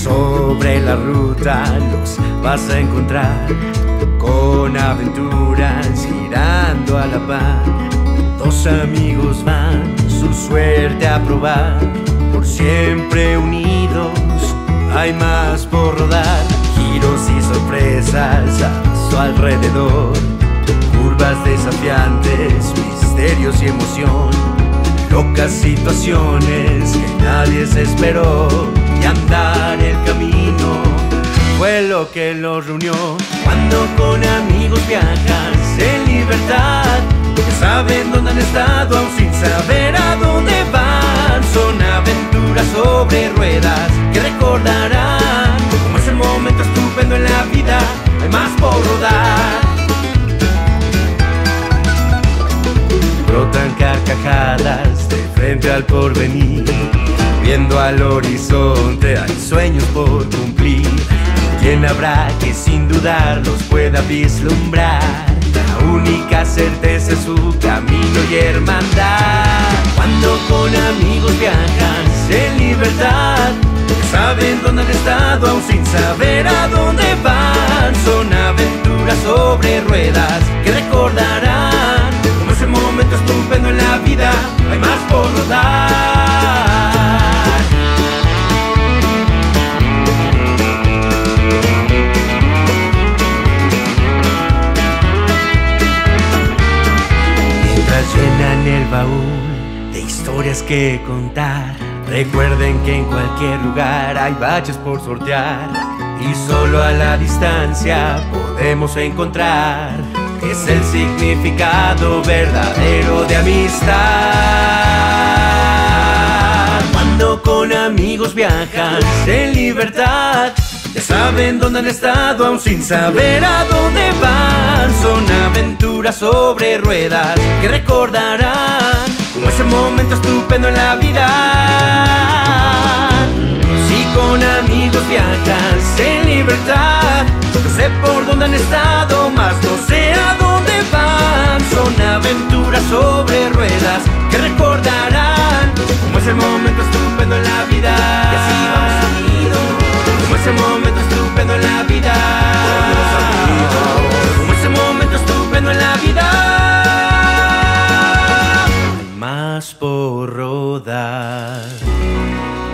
Sobre la ruta los vas a encontrar, con aventuras girando a la par. Dos amigos van su suerte a probar, por siempre unidos hay más por rodar. Giros y sorpresas a su alrededor, curvas desafiantes, misterios y emoción, locas situaciones que nadie se esperó. Y andar el camino fue lo que los reunió. Cuando con amigos viajas en libertad, que saben dónde han estado aún sin saber a dónde van. Son aventuras sobre ruedas que recordarán como ese momento estupendo en la vida. Hay más por rodar. Brotan carcajadas de frente al porvenir, viendo al horizonte hay sueños por cumplir. ¿Quién habrá que sin dudar los pueda vislumbrar? La única certeza es su camino y hermandad. Cuando con amigos viajas en libertad, que saben dónde han estado aún sin saber a dónde van. Son aventuras sobre ruedas que recordarán como ese momento estupendo en la vida. Hay más por rodar. Llenan el baúl de historias que contar. Recuerden que en cualquier lugar hay baches por sortear, y solo a la distancia podemos encontrar es el significado verdadero de amistad. Cuando con amigos viajas en libertad, ya saben dónde han estado aún sin saber a dónde van. Son aventuras sobre ruedas que recordarán como ese momento estupendo en la vida. Si con amigos viajas en libertad, no sé por dónde han estado, más no sé a dónde van. Son aventuras sobre ruedas que recordarán como ese momento estupendo en la vida. Y así vamos unidos, como ese momento estupendo en la vida. Como ese momento estupendo en la vida. Hay más por rodar.